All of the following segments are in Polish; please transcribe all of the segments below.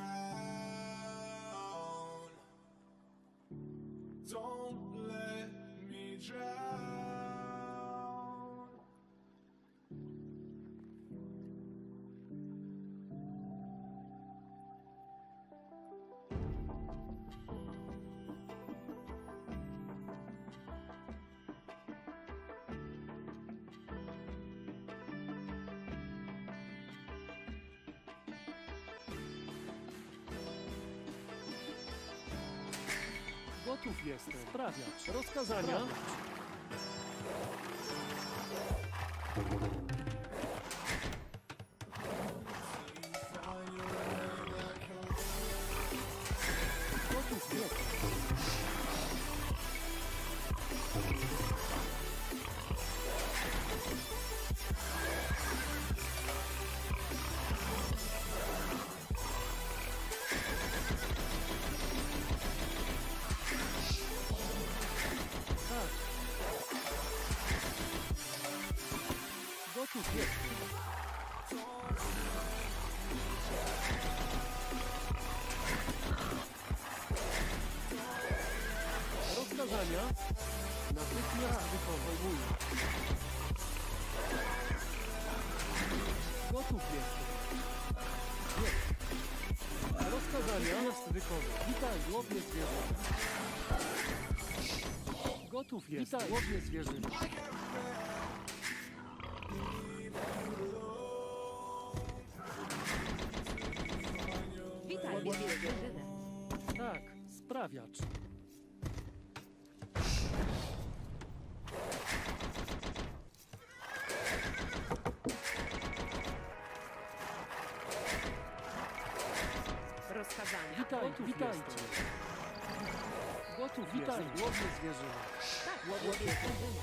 drown. Don't let me drown. Gotów jestem. Sprawiacz. Rozkazania. Gotów jestem. Gotów jestem. Rozkazania natychmiast wykonuję. Gotów jestem. Jest. Rozkazania natychmiast wykonuję. Witaj, łowiec zwierzyny. Gotów jestem. Witaj, łowiec zwierzyny. Witaj, łowiec zwierzyny. Tak, sprawiacz. Rozkazania. Witajcie. Gotów, witaj, łowiec zwierzyny. Tak, łowiec zwierzyny.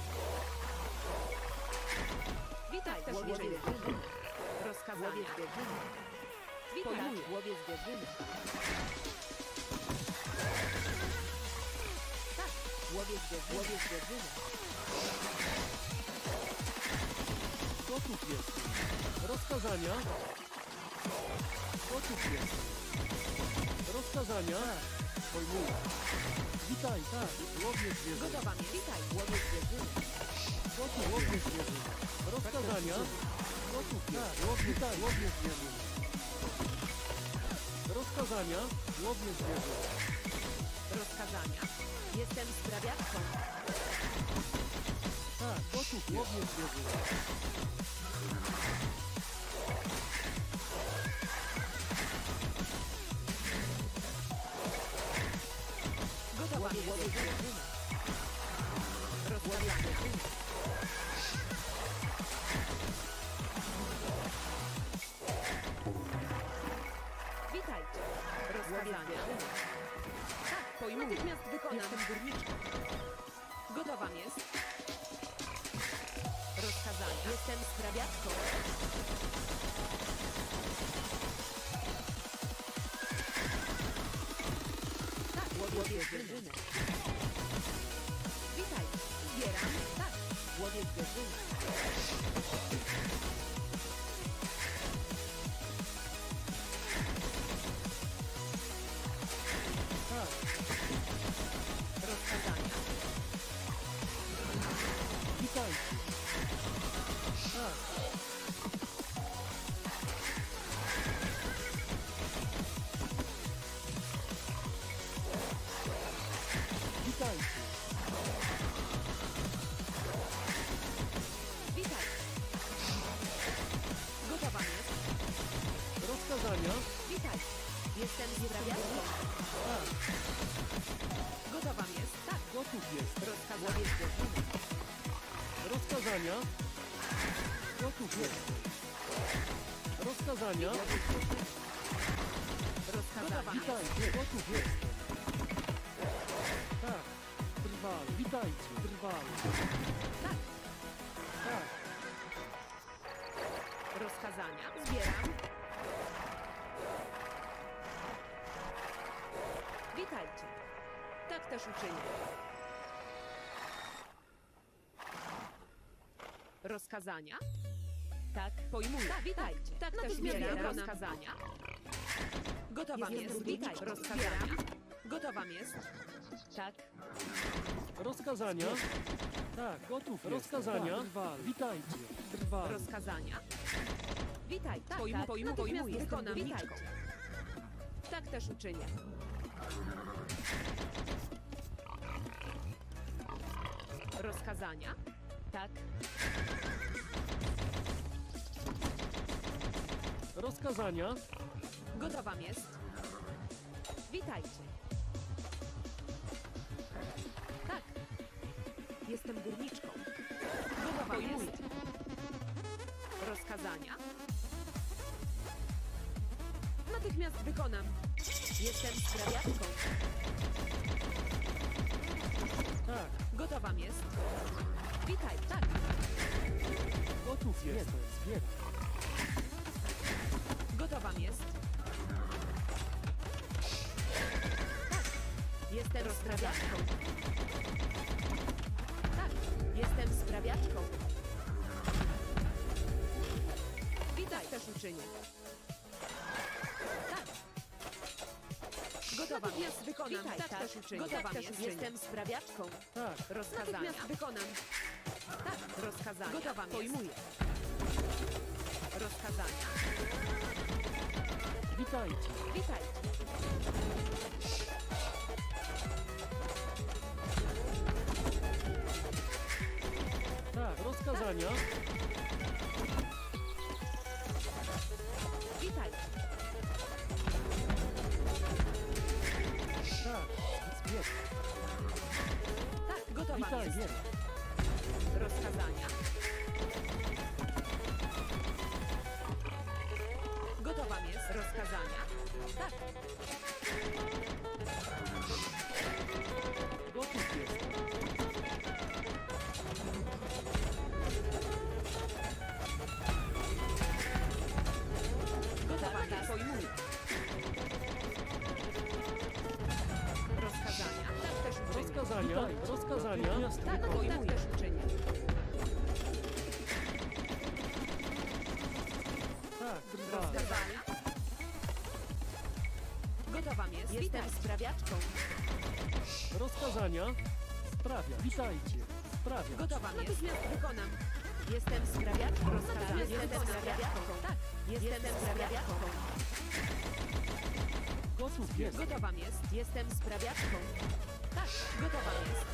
Witaj, łowiec zwierzyny. Rozkazania. Łowiec zwierzyny. Witaj, łowiec zwierzyny. Tak, łowiec zwierzyny. Gotów jestem. Rozkazania. Gotów jestem. Rozkazania. Pojmuję. Witaj, tak, łowiec zwierzyny. Gotowa mnie. Witaj, łowiec zwierzyny. Gotów, łowiec zwierzyny. Rozkazania. Gotów, tak, witaj, łowiec zwierzyny. Rozkazania. Łowiec zwierzyny. Rozkazania. Jestem sprawiaczką. Tak, gotów, łowiec zwierzyny. Gotowa mnie. Łowiec zwierzyny. Rozkazania. Witajcie. Rozkazania. Tak, pojmuję. Natychmiast wykonam. Jestem górniczką. Gotowa jest. Rozkazania. Jestem sprawiaczką. Tak, łowiec zwierzyny. Witaj. Zbieram. Tak, łowiec zwierzyny. Tak, Rozkazania. witajcie. Tak, witajcie. Witaj. Gotowa jest. Rozkazania. Witaj. Jestem sprawiaczką. Tak, Gotowa jest. Tak. gotów jest. Rozkazowiec zwierzyny. Rozkazania. Gotów jest. Rozkazania. Rozkazania. Witajcie, gotów jest. Tak, trwale. Witajcie, trwale. Tak. Tak, Rozkazania. Zbieram. Witajcie. Tak też uczynię. Rozkazania? Tak, pojmuję. Tak, witajcie. Tak też zbieram rozkazania. Gotowa Jestem jest. górniczką. Witaj. Rozkazania. Gotowa jest. Tak. Rozkazania. Tak, gotów rozkazania. Tak, trwal. Witajcie. Trwa. Rozkazania. Witaj. Tak, Pojmuję, natychmiast jestem wykonam. górniczką. Witajcie. Tak też uczynię. Rozkazania. Tak. Rozkazania. Gotowa jest. Witajcie. Tak. Jestem górniczką. Gotowa jest. Rozkazania. Natychmiast wykonam. Jestem sprawiaczką. Tak, Gotowa jest. Witaj, tak. gotów jestem. Zbieram. Gotowa jest. Tak. Jestem sprawiaczką. Tak. Jestem sprawiaczką. Witaj, też uczynię. Tak. Gotowa jest. Wykonam. Witaj, tak, tak. też uczynię. Gotowa tak, też jest. uczynię. Jestem sprawiaczką. Tak, Rozkazania. Natychmiast wykonam. Tak, rozkazania. Gotowa jest. Pojmuję. Rozkazania. witajcie. Witaj. Tak, rozkazania. Witaj. Tak, zbieram. Tak, gotowa Witaj, jest. zbieram. Rozkazania. Gotowa jest. Rozkazania. Tak. Gotów jestem. Gotowa Tak, jest. Pojmuję. Rozkazania. Tak też uczynię. Rozkazania. Rozkazania. Tak, tak też uczynię. Tak, trwa. Rozkazania. Gotowa jest. Jestem Witaj. sprawiaczką. Rozkazania. Sprawia. Witajcie. Sprawia. Gotowa jest. Natychmiast wykonam. Jestem sprawiaczką. Rozkazania. Jestem sprawiaczką. Tak. Jestem sprawiaczką. Gotów jestem. Gotowa jest. Jestem sprawiaczką. Tak. Gotowa jest.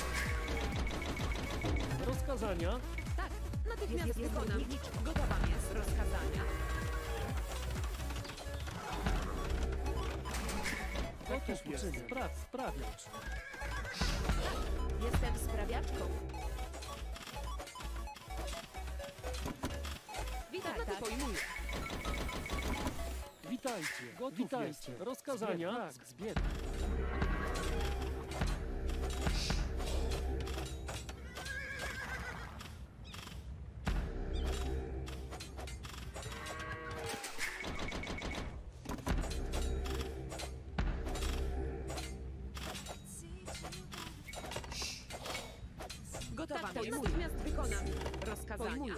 Rozkazania. Tak. Natychmiast Jestem wykonam. górniczką. Gotowa jest. Rozkazania. Gotów jestem. Sprawiacz. Jestem sprawiaczką. Witaj. Tak, Tak. tak. Pojmuję. Witajcie. Gotów witajcie. Rozkazania. Tak, zbieram. Gotowa Tak, jest. pojmuję. Natychmiast wykonam. Rozkazania. Pojmuję.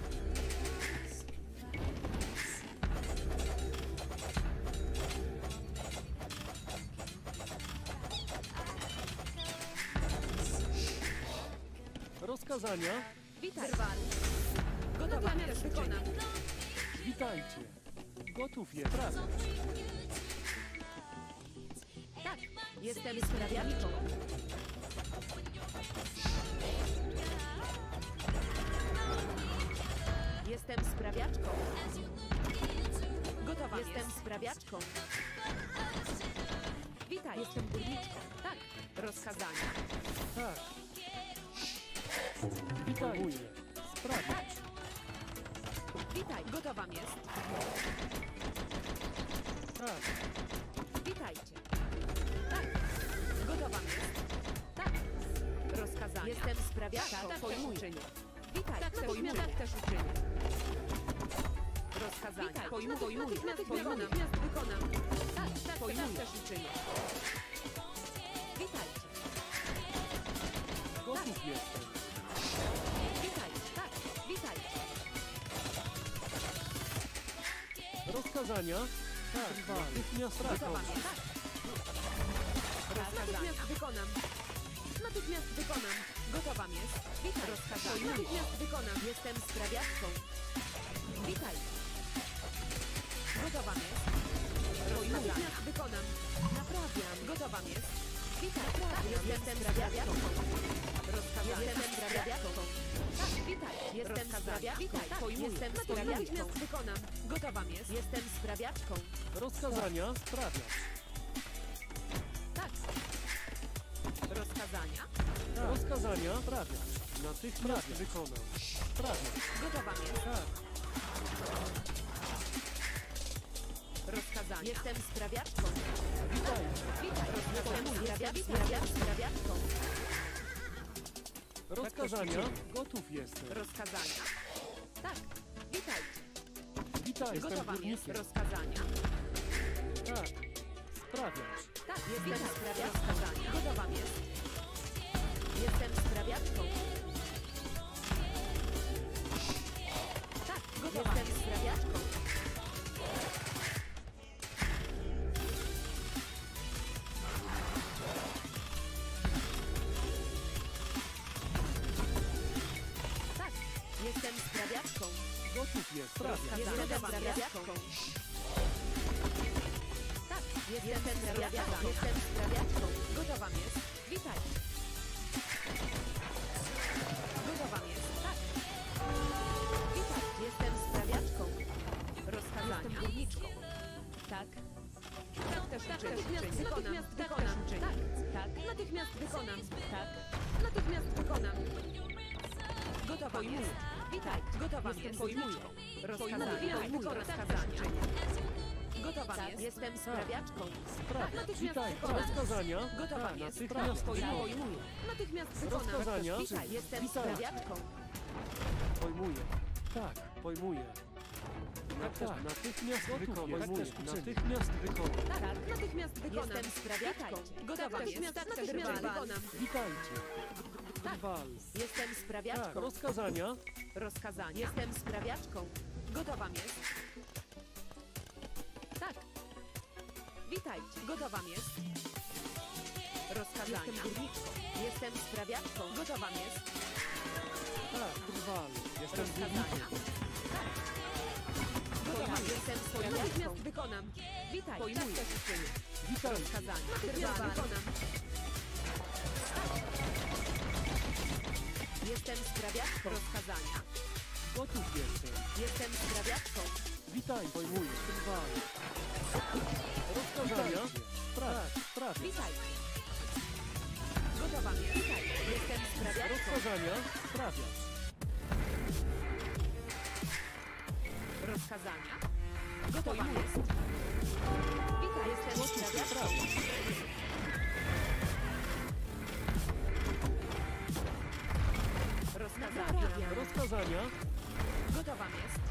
Rozkazania. Witaj. Drwal. Gotowa jest. Wykonam. Witajcie. Gotów jest. Sprawiacz. Tak. Jestem sprawiaczką. Jestem sprawiaczką. Gotowa Jestem jest. sprawiaczką. Witaj. Jestem górniczką. Tak. Rozkazania. Tak. Witajcie. Sprawiacz. Witaj. Gotowa jest. Tak. Witajcie. Tak. Gotowa jest. Tak. Rozkazania. Jestem sprawiaczką. Tak też Pojmuję. uczynię. Witaj. Tak też pojmuję. uczynię. Tak też uczynię. Rozkazania. Witaj. Pojmuję. Natychmiast Wykonam. wykonam. Natychmiast wykonam. Tak. Tak. Pojmuję. Tak też uczynię. Witajcie. Gotów jestem. Witajcie. Tak. Witajcie. Rozkazania. Tak, Wal. natychmiast Gotowa wykonam. jest. Tak. Natychmiast wykonam. Natychmiast wykonam. Gotowa jest. Witaj. Rozkazania. Natychmiast wykonam. Jestem sprawiaczką. Witaj. Gotowa jest. Rozkazania. Natychmiast wykonam. Naprawiam. Gotowa jest. Witaj. Jestem sprawiaczką. Rozkazania. Jestem sprawiaczką. Tak, witaj. Jestem sprawiaczką. Witaj. Tak, Pojmuję. jestem Natychmiast sprawiaczką. wykonam. Gotowa jest. Jestem sprawiaczką. Rozkazania sprawiacz. Tak. Rozkazania. Tak. Rozkazania sprawiacz. Natychmiast wykonam. Sprawiacz. Gotowa jest. Tak. Rozkazania. Jestem sprawiaczką. Witaj. Witaj. Jestem Rozkazania. sprawiaczką. Rozkazania gotów jestem. Rozkazania. Tak. Witaj. Witaj. Jestem Gotowa jest. górnikiem. Rozkazania. Tak. Sprawiacz. Tak. Jestem Witaj. sprawiaczką. Rozkazania. Gotowa jest. Jestem sprawiaczką. Tak. Gotowa Jestem jest. sprawiaczką. Tak. Jestem sprawiaczką. Gotów jest. Sprawiacz. Jestem Gotowa sprawiaczką. Tak. Jestem sprawiaczką. sprawiaczką. Jestem sprawiaczką. Gotowa jest. Witaj. Gotowa jest. Tak. Witaj. Jestem sprawiaczką. Rozkazania. Jestem górniczką. Tak, Tak też tak, natychmiast też uczynię. wykonam. Tak, Wykonam. też uczynię. Tak. tak, Natychmiast wykonam. tak. Natychmiast wykonam. Gotowa Pojmuję. jest. Witaj. Gotowa Jestem jest. górniczką. Rozkazania. Pojmuję. Tylko Tak też rozkazania. uczynię. Gotowa Tak, jest. jestem sprawiaczką. Sprawiacz. Natychmiast Witaj. wykonam. Rozkazania. Gotowa Tak. jest. Natychmiast Pojmuję. wykonam. Natychmiast wykonam. Rozkazania. Witaj. Jestem Witaj. sprawiaczką. Pojmuję. Tak. Pojmuję. Tak. Natychmiast wykonam. Pojmuję. Natychmiast wykonam. Tak. Tak. Natychmiast wykonam. Jestem sprawiaczką. Witaj. Gotowa Tak, jest. tak, Natychmiast tak, wykonam. Witajcie. Tak. Wal. Jestem Tak. sprawiaczką. Rozkazania. Rozkazania. Jestem sprawiaczką. Gotowa jest. Tak. Witajcie. Gotowa jest. Rozkazania. Jestem górniczką. Jestem sprawiaczką. Gotowa jest. Tak. Wal. Jestem Rozkazania. górnikiem. Gotowa jest. Jestem Natychmiast sprawiaczką. wykonam. Witaj. Pojmuję. Tak też uczynię. Witajcie. Rozkazania. Natychmiast Trwale. wykonam. Jestem sprawiaczką. Rozkazania. Gotów jestem. Jestem sprawiaczką. Witaj. Pojmuję. Wal. Rozkazania. Sprawiacz. Witaj. Gotowa jest. Witaj. Jestem sprawiaczką. Rozkazania. Sprawiacz. Rozkazania. Gotowa jest. Witaj. Jestem sprawiaczką. Rozkazania. Rozkazania. Gotowa jest.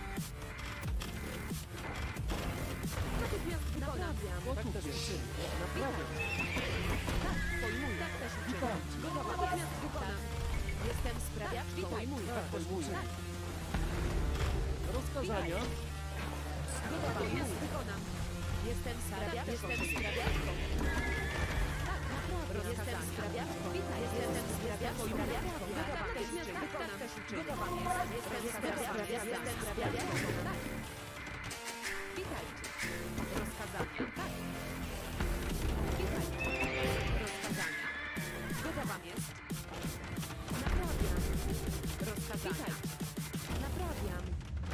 Natychmiast wykonam. Gotów jestem. Naprawiam. Tak, pojmuję. Tak też uczynię. Witajcie. Gotowa. Natychmiast wykonam. Jestem sprawiaczką. Witaj. Tak. Pojmuję. Tak. Rozkazania. Gotowa jest. Wykonam. Jestem sprawiaczką. Jestem sprawiaczką. Tak, naprawdę. Jestem sprawiaczką. Witaj. Jestem sprawiaczką. Gotowa. Natychmiast wykonam. Gotowa jest. Jestem Rozkazania. sprawiaczką. Jestem sprawiaczką. Tak. Witaj. Rozkazania. Tak. Witaj. Rozkazania. Gotowa jest. Naprawiam. Rozkazania. Naprawiam.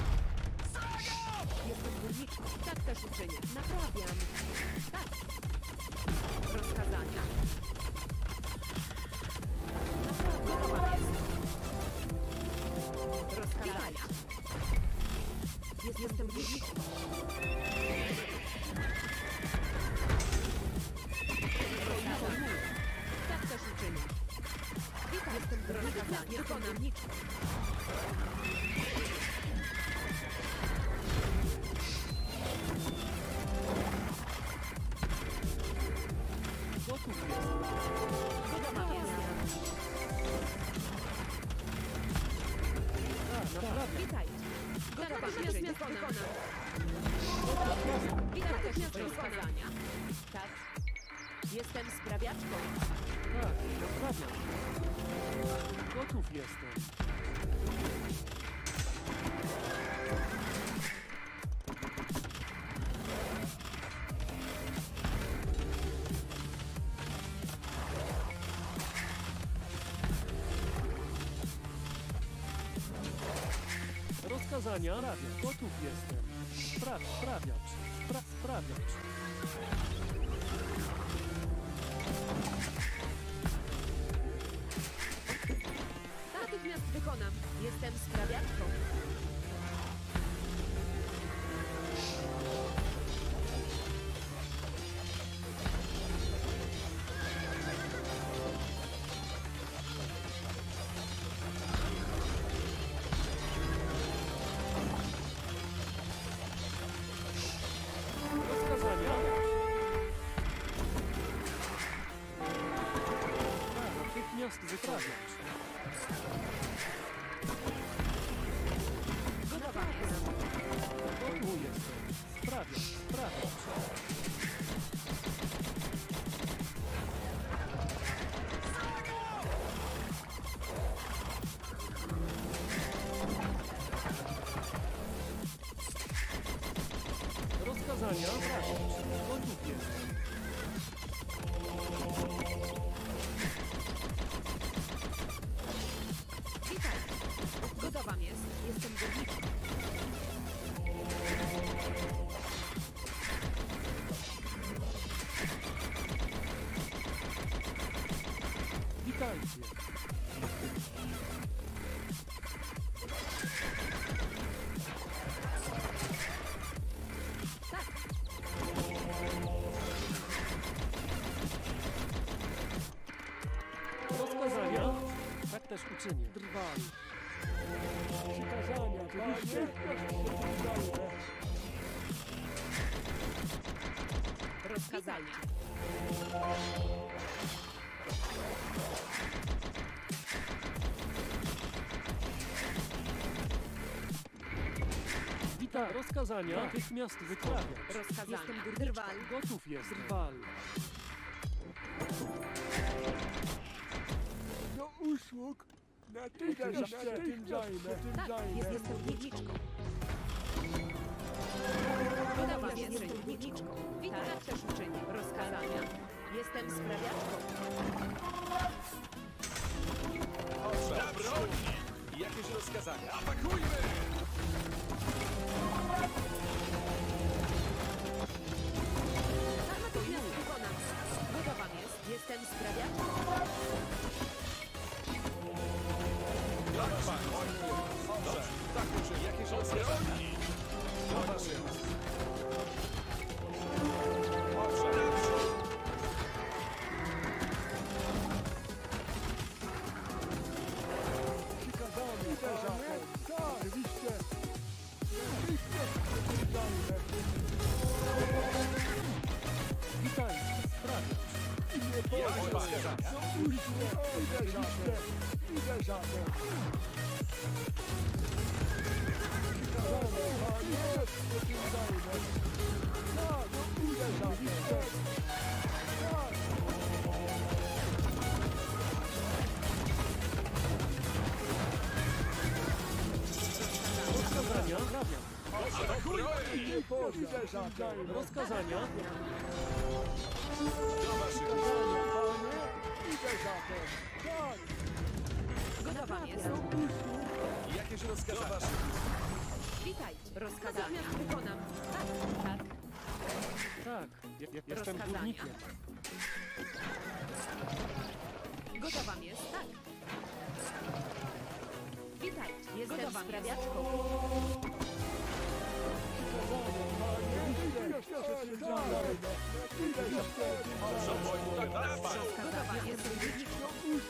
Jestem górniczką. Tak też uczynię. Naprawiam. Tak. Rozkazania. Gotowa jest. Rozkazania. Jestem górniczką. Rozkazania. Tak też uczynię. Witaj. Jestem górniczką. Rozkazania. Jestem Wykonam. górniczką. Gotów jestem. Gotowa jest. Tak. Naprawiam. Witaj. Gotowa. Tak, Natychmiast wykonam. wykonam. Witaj. Natychmiast rozkazania. Tak. Jestem sprawiaczką. Tak, naprawiam. Gotów jestem. Rozkazania sprawiam. Gotów jestem. Sprawiacz. Sprawiacz. Natychmiast wykonam. Jestem sprawiaczką. Rozkazania. Natychmiast wyprawiać. Gotowa jestem. Gotów jestem. Sprawiać. Rozkazania. Sprawiać. Gotów jestem. Witaj. Gotowa jest. Jestem górniczką. Witajcie. Tak. Rozkazania. Tak też uczynię. Drwali. Przykazania. Oczywiście. Rozkazania. Witaj. Rozkazania. Natychmiast wykonać. Rozkazania. Jestem górniczką. Drwal. Gotów jest. Drwal. Do usług. Natychmiast się tym zajmę. Tak, jestem górniczką. Gotowa jestem górniczką. Witaj, tak też uczynię. Rozkazania. Jestem sprawiaczką. Na broni! Jakieś rozkazania? Atakujmy! Natychmiast wykonam. Gotowa jest. Jestem sprawiaczką. Jak pan? Dobrze, tak uczy. Jakieś rozkazania? Gotowa jest. Dobrze, naprzód! Przykazanie. Tak, oczywiście. Natychmiast się tym zajmę. Witaj. Sprawiać. Jakieś rozkazania? Idę za tym. Idę za tym. Przykazanie. Natychmiast się tym zajmę. Tak, idę za tym. Tak. Rozkazania. Sprawiam. Atakujmy! Nie powiedzę za tym. Rozkazania. Do waszych Przykazanie, panie. Idę za tym. Tak. Gotowa jest. Jakieś rozkazania? Witaj. Rozkazania. Natychmiast wykonam. Tak, tak. Tak. Jestem Rozkazania. górnikiem. Gotowa jest. Tak. Witaj. Jestem sprawiaczką. Gotowa jestem górniczką.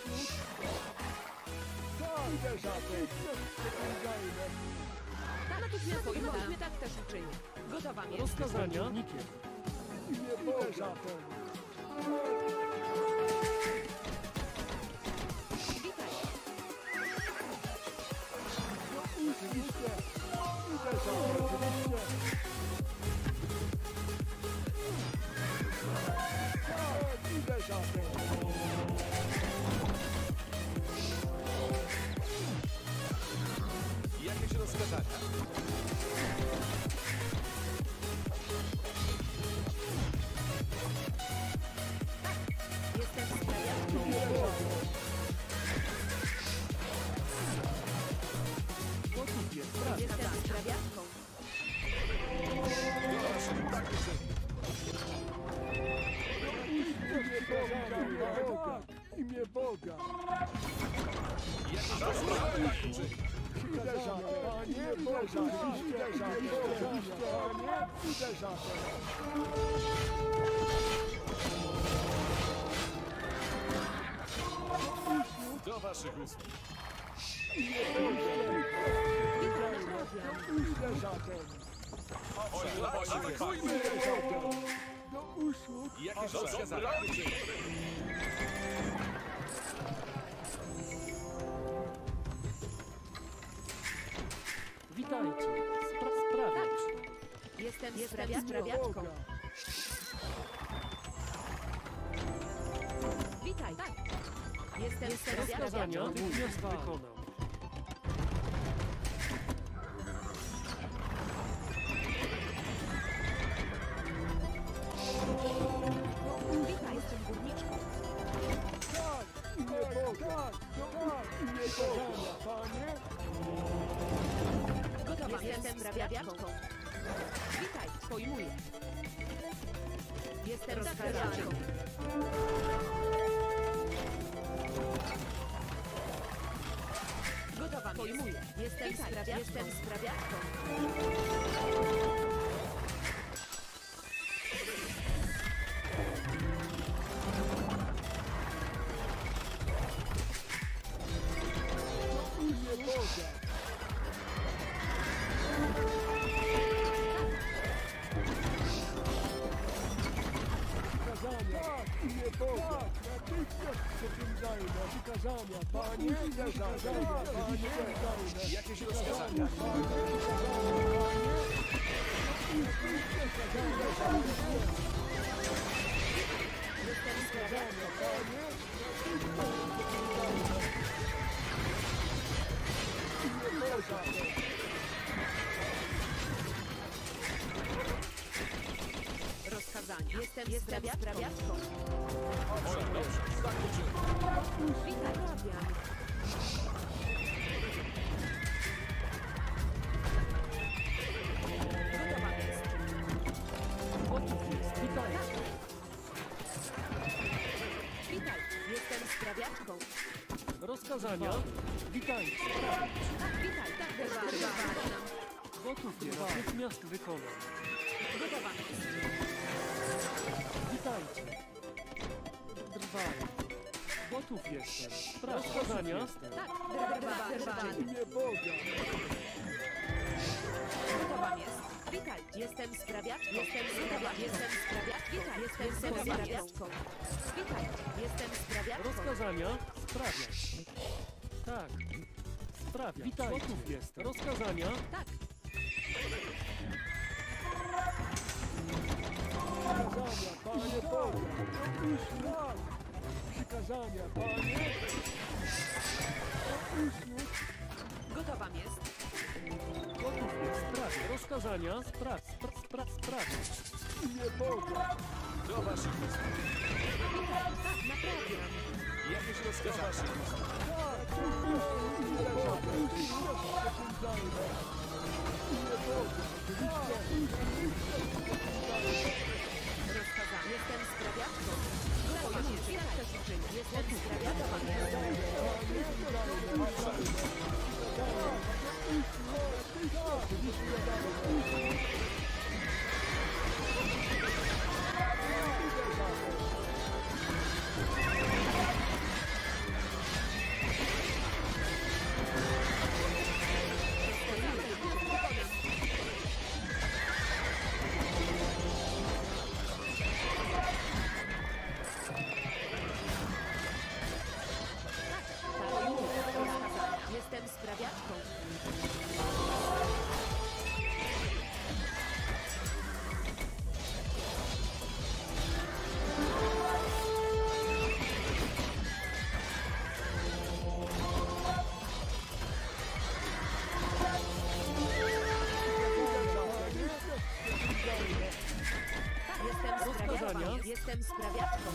Natychmiast wykonam. Tak też uczynię. Gotowa jest. Rozkazania. Górnikiem. Witaj. zatem. Jakieś rozkazania? Jestem sprawiaczką. Gotów jest. Sprawdź. Jestem sprawiaczką. Do waszych tak życzeń. Imię Boga. Jakieś rozkazania? Tak życzeń. Uderzamy, Panie Boże, uderzamy, Panie, uderzamy. Do waszych usług. Uderzamy. Atakujmy! Do usług. Jakieś rozkazania? Tak życzeń. Witajcie. Sprawiacz. Jestem Imię sprawiaczką. Boga. Witaj. Jestem Rozkazania sprawiaczką. natychmiast wykonam. Witaj, jestem górniczką. Tak, imię Boga. Tak, imię Boga. Panie, Gotowa. Jestem sprawiaczką. Witaj, pojmuję. Jestem sprawiaczką. Gotowa. Pojmuję. Jestem sprawiaczką. imię Boga. Przykazania. Tak, imię Boga. Natychmiast się tym zajmę. Przykazania. Panie, przykazania. Panie, zajmę. Jakieś rozkazania? Jestem sprawiaczką. Rozkazania. Jestem sprawiaczką. Oj, dobrze. Tak życzeń. Witaj. Naprawiam. Gotowa jest. Gotów jest. Witajcie. Witaj. Jestem sprawiaczką. Rozkazania. Witajcie. Witaj. Tak, wyważam. Gotów jest. Natychmiast wykonam. Gotowa jest. Witajcie. Drwaj. Gotów jestem. Rozkazania. Tak, wyważam. Imię Boga. Gotowa jest. Witaj. Jestem sprawiaczką. Jestem sprawiaczką. Witaj. Jestem sprawiaczką. Rozkazania. Sprawiasz. Tak. Sprawiasz. Witajcie. Gotów jestem. Rozkazania. Tak. Przykazania, Panie Boga. Tak. Przykazania, Panie. Gotowa jest. Gotów jest. Sprawię. Rozkazania. Sprawię. Imię Boga. Do waszych usług. Tak, naprawiam. Jakieś rozkazania? Tak, imię Boga. Natychmiast się tym zajmę. Imię Boga. Rozkazania. Jestem sprawiaczką. Gotowa jest. Jak to się czyni? Jestem sprawiaczką. Jestem sprawiaczką. Jestem sprawiaczką.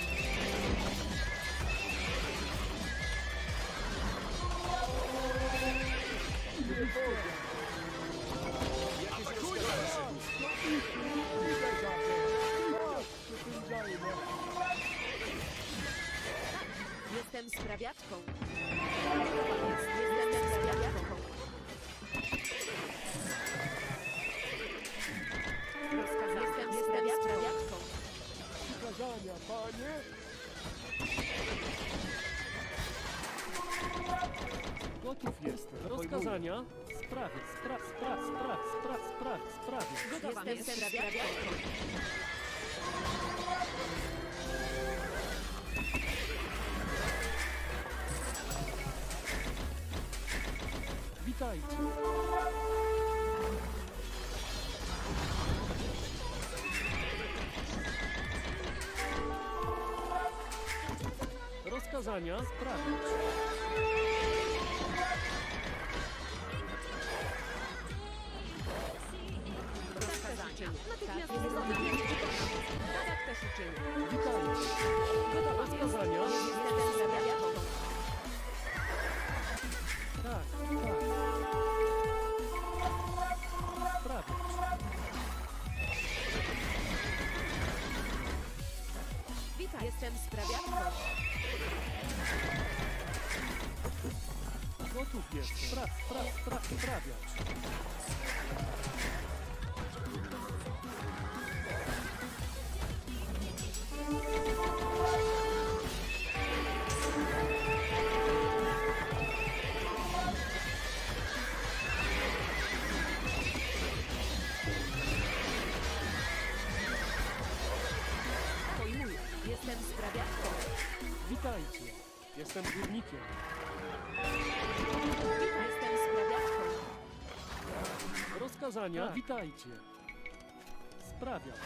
Atakujcie! Idę za tym. Co tym zajmę? Jestem sprawiaczką. Jestem sprawiaczką. Jestem sprawiaczką. Przykazania, panie? Gotów jestem. Rozkazania? Sprawię. Sprawię. Gotowa Jestem jest. sprawiaczką. Witajcie. Rozkazania? Sprawię. Rozkazania. Natychmiast Tak, wykonanie. Tak też uczynię. Witajcie. Gotowa jest. Rozkazania? Jestem sprawiaczką. Tak. Sprawię. Witaj. Jestem sprawiaczką. Gotów jestem. Sprawiać. Pojmuję. Jestem sprawiaczką. Witajcie. Jestem górnikiem. Jestem sprawiaczką. Rozkazania? Witajcie. Sprawiać.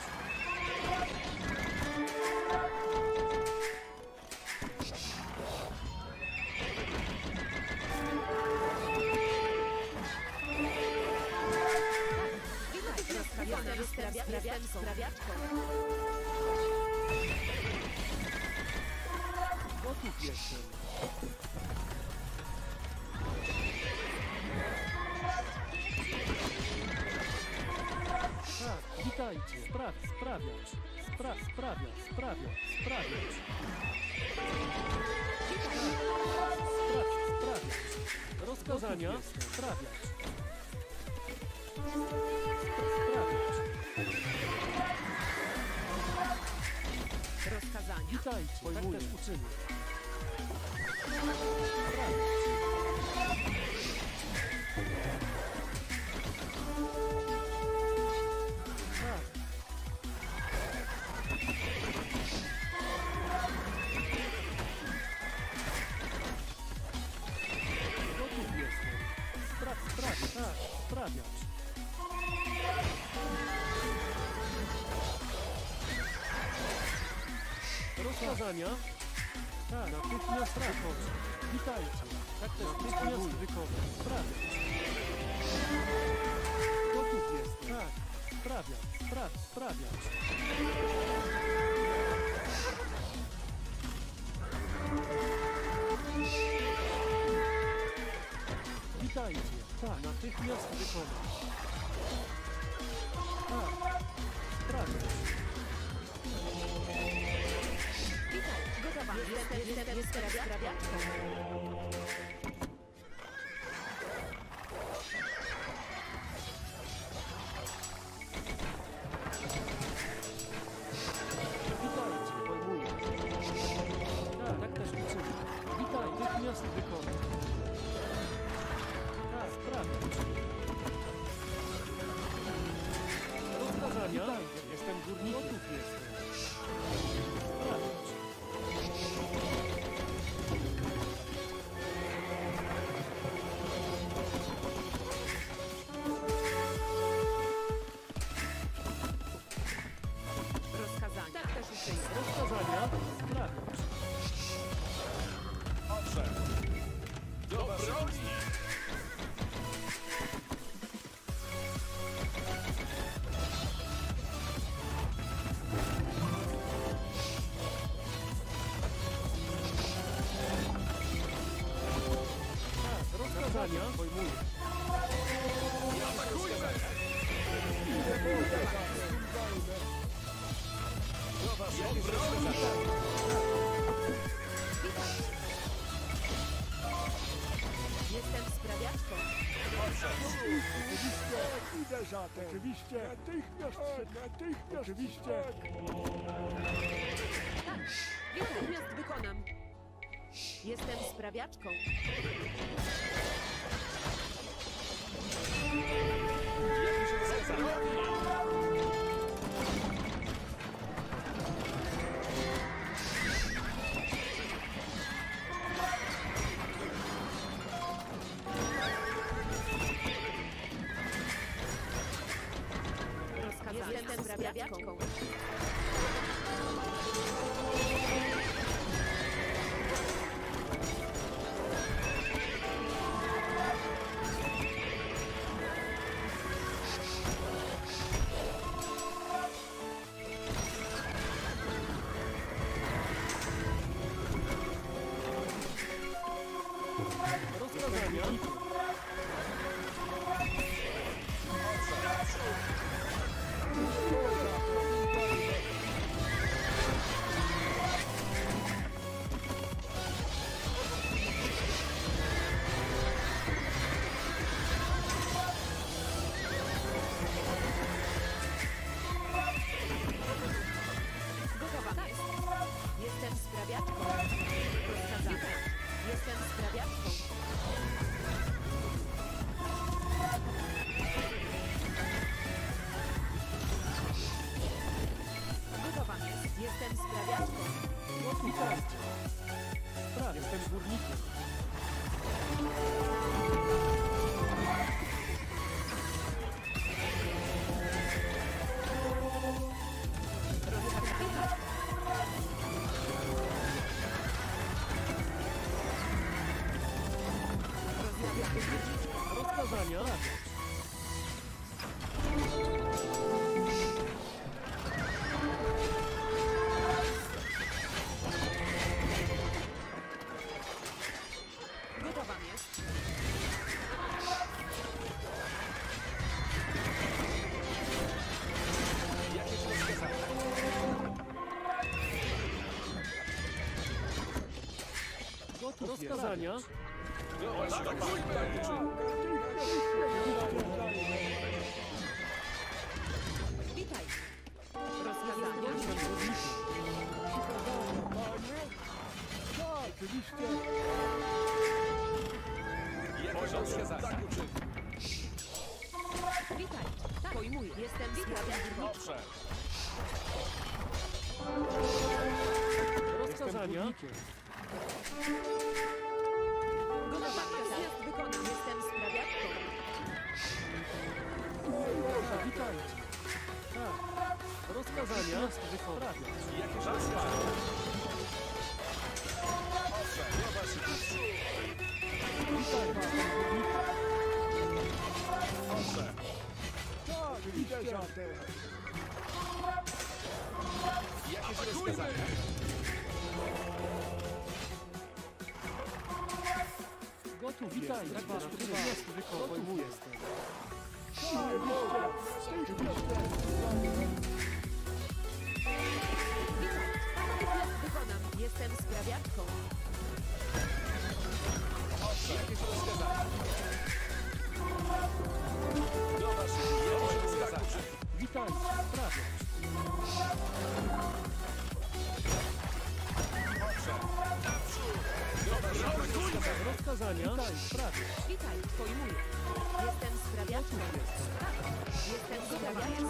Witaj. Jestem sprawiaczką. Gotów jestem. Tak, witajcie. Sprawiać. Sprawiać. Sprawiać. Rozkazania? Sprawiać. Sprawiać. Rozkazania. Witajcie. Tak też uczynię. Tak. Gotów jestem. Sprawię. Tak, sprawiać. Rozkazania? Tak, natychmiast wykonać. Witajcie. Tak też natychmiast wykonać. Sprawiać. Gotów jestem. Tak, sprawiać. Witajcie. Tak, natychmiast wykonać. Tak, sprawiać. Witaj. Gotowa. Jestem sprawiaczką. Witajcie, pojmuję. Tak też uczynię. Witaj, natychmiast wykonać. Tak, sprawić. Rozkazania? Witajcie, jestem górnikiem. Gotów jestem. Sprawić. Rozkazania. Tak też uczynię. Rozkazania? Sprawić. Owszem. Do broni! Rozkazania pojmuję. Zobacz, jakieś rozkazania. Jestem sprawiaczką. Oczywiście, idę za tym. Oczywiście, natychmiast, oczywiście. Tak, natychmiast wykonam. Jestem sprawiaczką. Jakieś rozkazania. Rozkazania. Jestem sprawiaczką. Rozkazania. Gotowa jest. Jestem sprawiaczką. Rozkazania. Jestem sprawiaczką. Gotowa jest. Jestem sprawiaczką. Witajcie. Sprawy. Jestem górnikiem. Rozkazania. Rozkazania. Gotowa jest. Jakieś rozkazania. Gotów. Rozkazania. Zobacz, atakujmy. Witaj. Rozkazania. Jestem górnikiem. Panie? Tak, oczywiście. Jakieś rozkazania. Witaj. Tak, pojmuję. Jestem sprawiaczką. Dobrze. Rozkazania. Gotowa. Natychmiast wykonam. Jestem sprawiaczką. Witajcie. Tak. Rozkazania. Wykonania. Jakieś rozkazania. Dobrze. Zobacz, dobrze. Tak, idę za tym. Jakieś rozkazania. Gotów. Witajcie. Natychmiast wykonuję. Tak, oczywiście. Natychmiast wykonam. Jestem sprawiaczką. Dobrze. Jakieś rozkazania. Zobacz, jakieś rozkazania. Witajcie. Sprawy. Dobrze. Naprzód. Zobacz, jakieś rozkazania. Rozkazania. Witaj. Sprawy. Witaj. Pojmuję. Jestem sprawiaczką. Tak. Jestem sprawiaczką.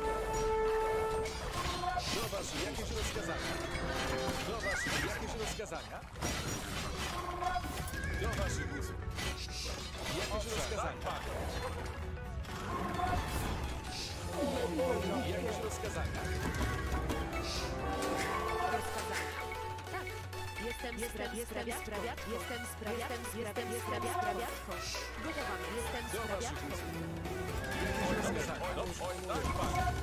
Zobacz, jakieś rozkazania. Zobacz, jakieś rozkazania. Zobacz, guzu. Jakieś rozkazania. Jakieś rozkazania. Rozkazania. Tak. Jestem sprawiaczką. Jestem sprawiaczką. Gotowa. Jestem Zobacz, sprawiaczką. guzu. Jakieś rozkazania. Dobrze. Tak, panie.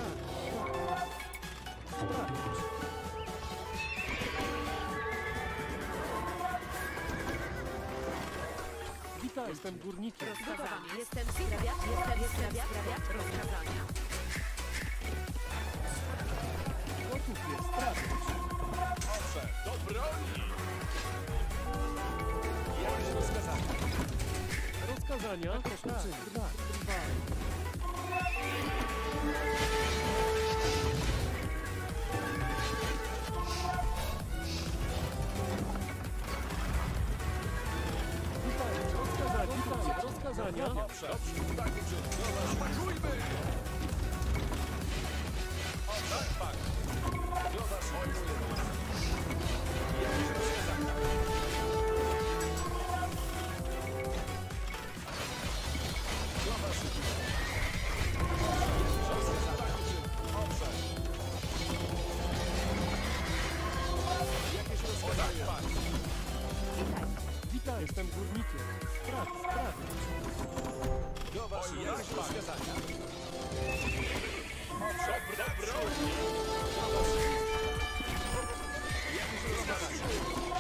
Sprawy. Jestem górnikiem. Rozkazania. Jestem sprawiaczką. Jestem sprawiaczką. Rozkazania. Gotów jest, sprawdź. Owszem, do broni! Jakieś rozkazania? Rozkazania. Trwaj. Rozkazania. Owszem, tak uczynię. Atakujmy! Owszem, tak. Do was wojnuje. Jakieś rozkazania? Do was wojnuje. Owszem. Jakieś rozkazania? Witaj, jestem górnikiem. Sprawdź. Do was jakieś rozkazania? Owszem, do broni! Jakieś rozkazania?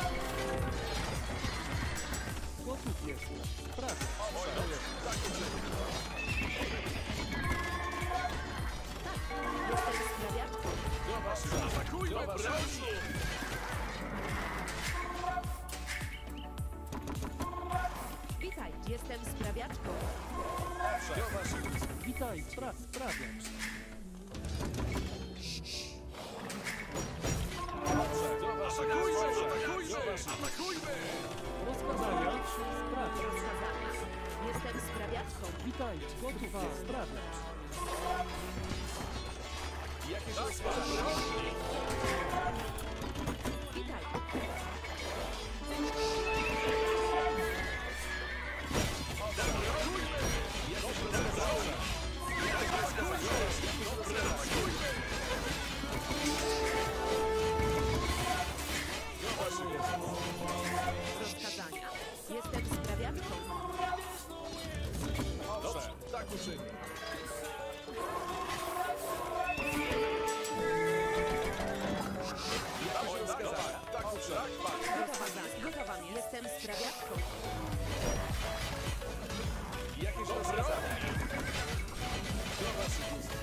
Gotów jest. Sprawdź. Owszem, tak uczynię. Jestem sprawiaczką. Do was atakujmy, broni! Witaj. Jestem sprawiaczką. Owszem, do was Witaj, sprawiam. atakujmy! Rozkazania. Sprawdź. Rozkazania. Jestem sprawiaczką. Witaj, gotów jest, sprawdź. Jakieś rozkazania? Witaj. Rozkazania. Jestem sprawiaczką. Dobrze, tak uczynię. Jakieś rozkazania? Tak uczynię. Gotowa. Jestem sprawiaczką. Jakieś rozkazania? Do was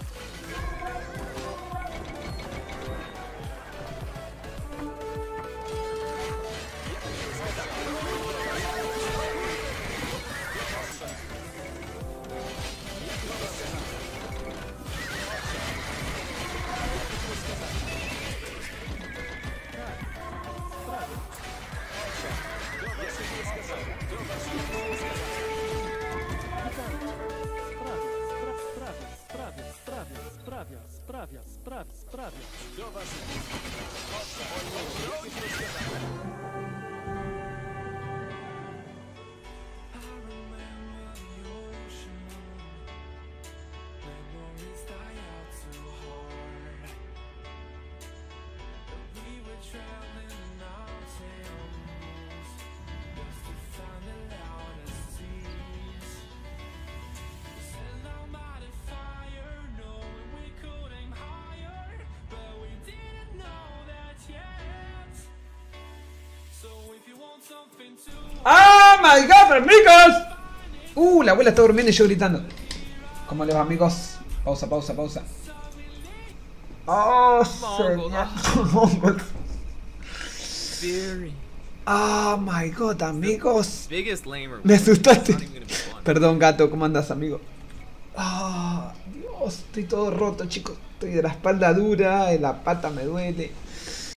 Sprawia. do was jakieś rozkazania? ¡Oh my god, amigos! La abuela está durmiendo y yo gritando. ¿Cómo les va, amigos? Pausa. Oh, señor. Mongols. Oh my god, amigos. Me asustaste. Perdón, gato, ¿cómo andas, amigo? Ah, Dios, estoy todo roto, chicos. Estoy de la espalda dura, y la pata me duele.